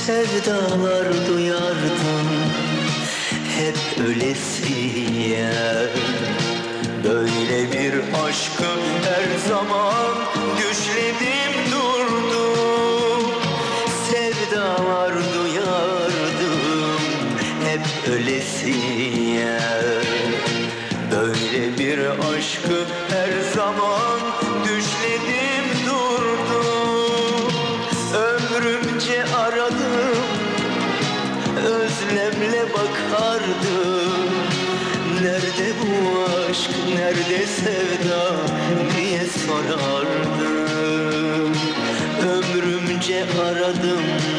sevdalar duyardım hep ölesiye. Böyle bir aşkı her zaman düşledim durdum. Sevdalar duyardım hep ölesiye. Böyle bir aşkı her zaman düşledim durdum. Ömrümce aradım, özlemle bakardım. Nerede bu aşk, nerede sevda diye sorardım. Ömrümce aradım,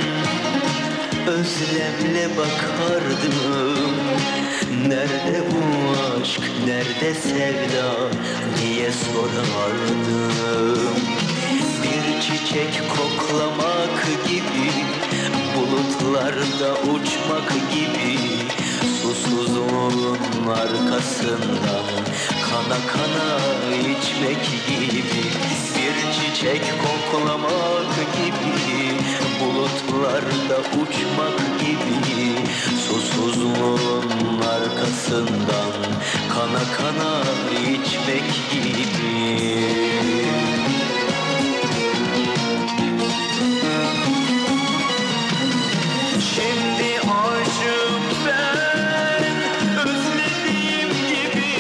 özlemle bakardım. Nerede bu aşk, nerede sevda diye sorardım. Bir çiçek koklamak gibi, bulutlarda uçmak gibi, susuzluğun arkasından kana kana içmek gibi. Bir çiçek koklamak gibi, bulutlarda uçmak gibi, susuzluğun arkasından kana kana içmek gibi. Şimdi aşığım ben, özlediğim gibi.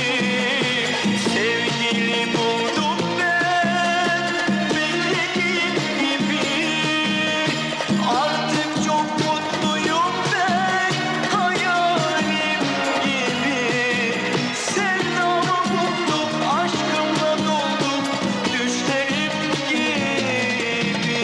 Sevgili buldum ben, beklediğim gibi. Artık çok mutluyum ben, hayalim gibi. Sevdamı buldum, aşkımla doldum, düşlerim gibi.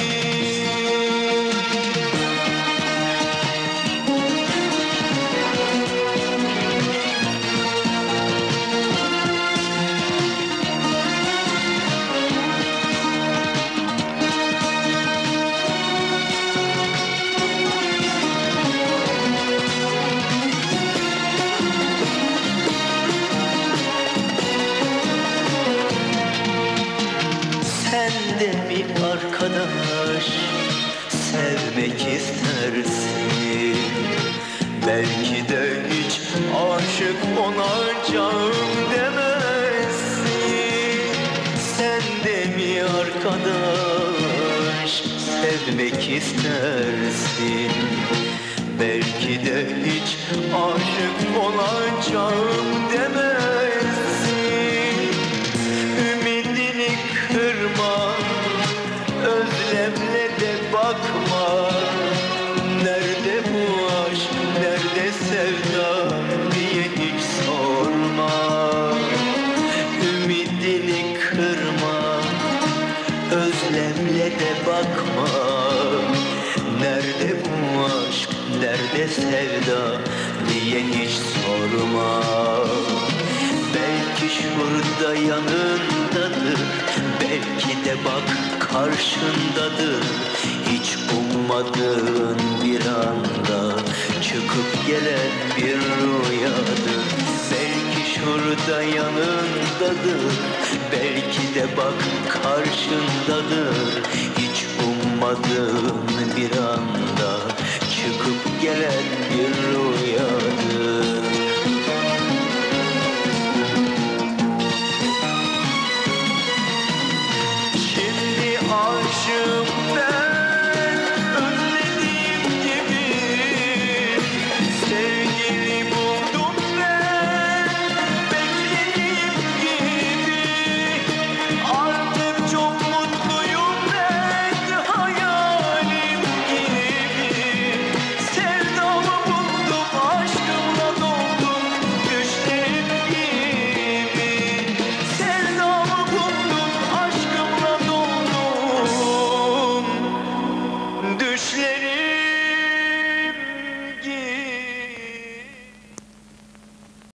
Sen de bir arkadaş sevmek istersin. Belki de hiç aşık olacağım demezsin. Sen de bir arkadaş sevmek istersin. Belki de hiç aşık olacağım demezsin. Ümidini kırma, özlemle de bakma. Nerede bu aşk, nerede sevda diye hiç sorma. Ümidini kırma, özlemle de bakma. Nerede bu aşk, nerede sevda diye hiç sorma. Belki şurada yanındadır, belki de bak karşındadır. Hiç ummadığın bir anda çıkıp gelen bir rüyadır. Belki şurada yanındadır, belki de bak karşındadır. Hiç ummadığın bir anda